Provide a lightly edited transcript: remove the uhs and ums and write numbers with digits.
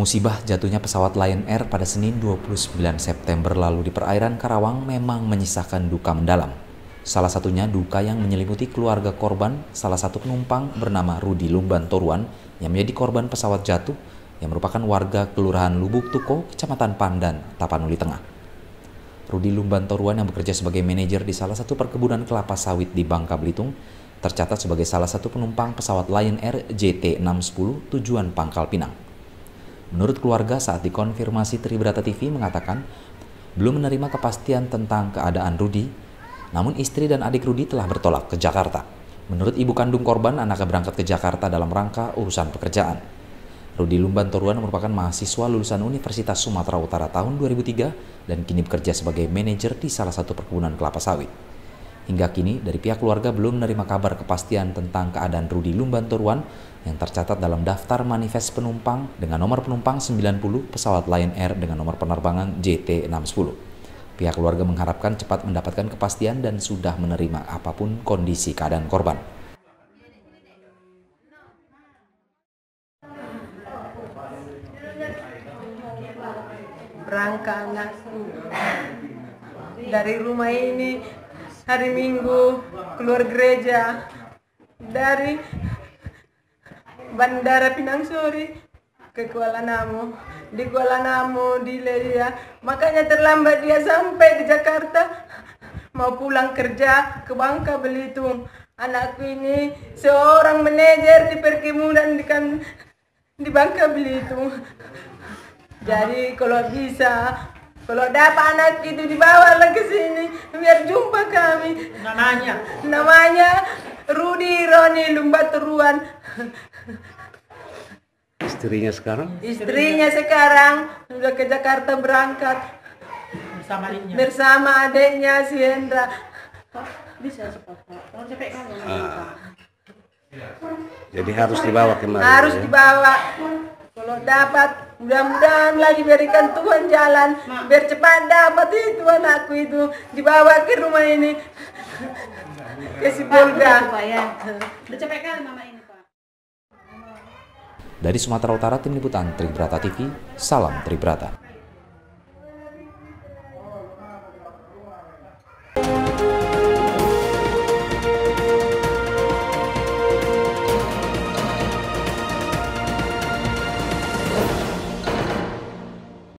Musibah jatuhnya pesawat Lion Air pada Senin 29 September lalu di perairan Karawang memang menyisakan duka mendalam. Salah satunya duka yang menyelimuti keluarga korban, salah satu penumpang bernama Rudi Lumban Toruan yang menjadi korban pesawat jatuh yang merupakan warga Kelurahan Lubuk Tuko, Kecamatan Pandan, Tapanuli Tengah. Rudi Lumban Toruan yang bekerja sebagai manajer di salah satu perkebunan kelapa sawit di Bangka Belitung tercatat sebagai salah satu penumpang pesawat Lion Air JT610 tujuan Pangkal Pinang. Menurut keluarga saat dikonfirmasi Tribrata TV mengatakan belum menerima kepastian tentang keadaan Rudi, namun istri dan adik Rudi telah bertolak ke Jakarta. Menurut ibu kandung korban, anaknya berangkat ke Jakarta dalam rangka urusan pekerjaan. Rudi Lumban Toruan merupakan mahasiswa lulusan Universitas Sumatera Utara tahun 2003 dan kini bekerja sebagai manajer di salah satu perkebunan kelapa sawit. Hingga kini, dari pihak keluarga belum menerima kabar kepastian tentang keadaan Rudi Lumban Toruan yang tercatat dalam daftar manifest penumpang dengan nomor penumpang 90 pesawat Lion Air dengan nomor penerbangan JT610. Pihak keluarga mengharapkan cepat mendapatkan kepastian dan sudah menerima apapun kondisi keadaan korban. Berangkat anakku dari rumah ini hari Minggu, keluar gereja dari Bandara Pinang Sori ke Kuala Namu. Di Kuala Namu, di Lelia, makanya terlambat dia sampai di Jakarta. Mau pulang kerja ke Bangka Belitung. Anakku ini seorang manajer di perkebunan di Bangka Belitung. Jadi kalau bisa, kalau dapat anak itu dibawa lagi ke sini biar jumpa kami. Namanya Rudi Roni Lumban Toruan. Istrinya sekarang? Istrinya sekarang sudah ke Jakarta berangkat bersama adiknya si Hendra. Bisa jadi harus dibawa kemari. Harus ya? dibawa. Kalau dapat, mudah-mudahan lagi berikan Tuhan jalan biar cepat dapat itu anakku itu dibawa ke rumah ini ke Sibolga. Udah capek kan mama ini, Pak. Dari Sumatera Utara, Tim Liputan Tribrata TV, salam Tribrata.